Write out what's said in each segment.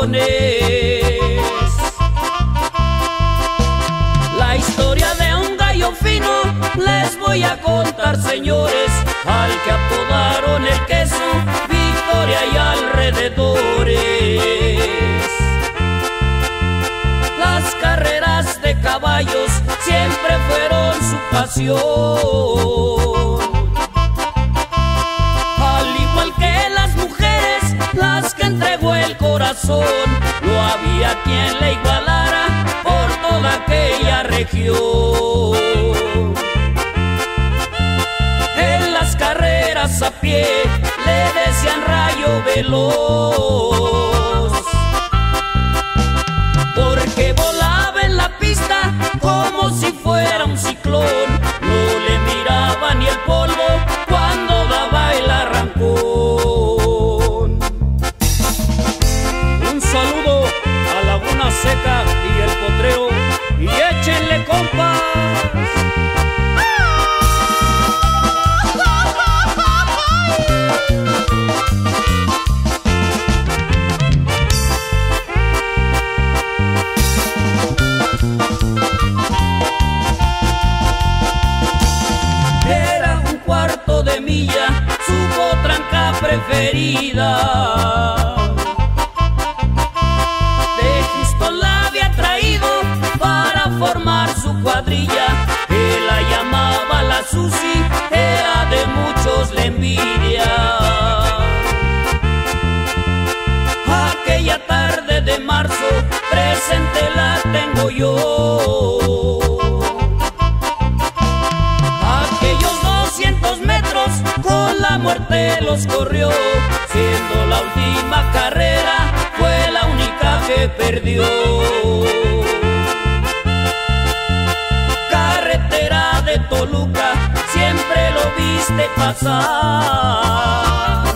corazones. La historia de un gallo fino les voy a contar, señores, al que apodaron el queso, Victoria y alrededores. Las carreras de caballos siempre fueron su pasión, al igual que las mujeres, las que entregó el corazón. No había quien le igualara por toda aquella región. En las carreras a pie le decían rayo veloz, porque volaba en la pista como si fuera un ciclón. No le miraba ni el polvo cuando daba el arrancón. Un saludo a Laguna Seca y el Potrero, y échenle, compas. Era un cuarto de milla su potranca preferida. De Houston la había traído para formar su cuadrilla. Él la llamaba la Susi, era de muchos la envidia. Aquella tarde de marzo presente la tengo yo. Aquellos 200 metros con la muerte los corrió, siendo la última carrera, fue la única que perdió. Carretera de Toluca, siempre lo viste pasar,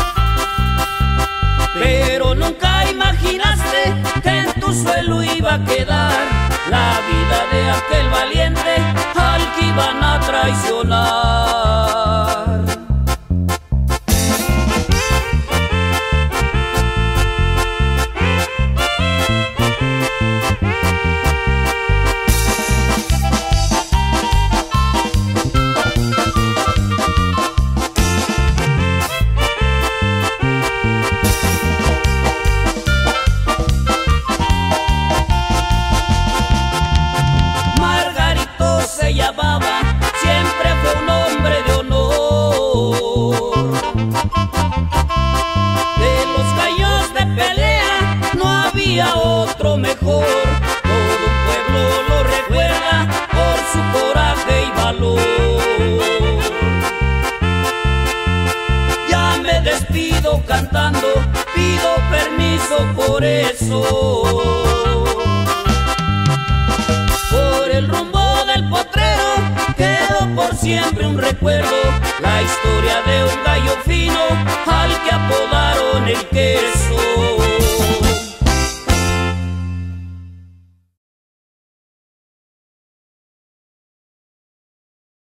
pero nunca imaginaste que en tu suelo iba a quedar la vida de aquel valiente al que iban a traicionar. Se llamaba, siempre fue un hombre de honor. De los gallos de pelea no había otro mejor. Todo un pueblo lo recuerda por su coraje y valor. Ya me despido cantando, pido permiso por eso. Por el rumbo del Potrero quedó por siempre un recuerdo, la historia de un gallo fino al que apodaron el queso.